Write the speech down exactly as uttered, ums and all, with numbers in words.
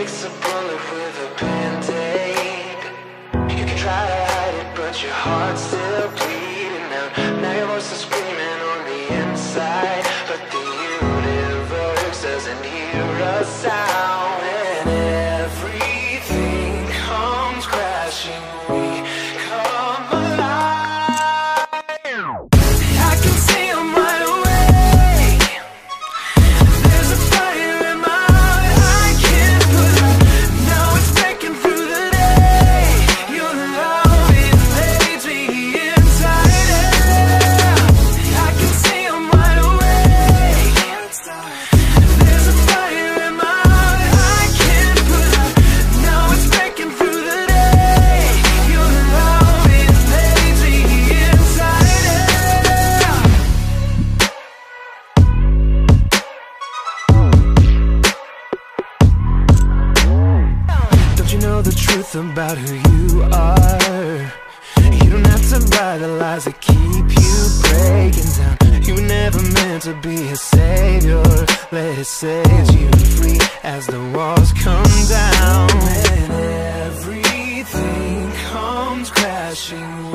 fix a bullet with a Band-Aid. You can try to hide it, but your heart's still bleeding now. Now your voice is screaming on the inside, but the universe doesn't hear a sound. And everything comes crashing, we come alive. I can see a mile away. There's a fire in my heart I can't put out. Now it's breaking through the day. Your love invades me inside out. I can see a mile away. There's a fire in my heart I can't put out. Now it's breaking through the day. Your love invades me inside out. Don't you know the truth about who you are? You don't have to buy the lies that keep you breaking down. You were never meant to be a savior. Let it set you free as the walls come down. And everything comes crashing.